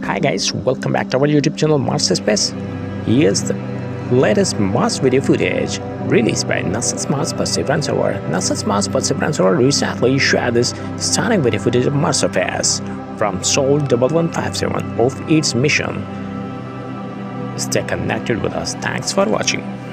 Hi guys, welcome back to our YouTube channel MSSS. Here's the latest Mars video footage released by NASA's Mars Perseverance Rover. NASA's Mars Perseverance Rover recently shared this stunning video footage of Mars surface from Sol 1157 of its mission. Stay connected with us. Thanks for watching.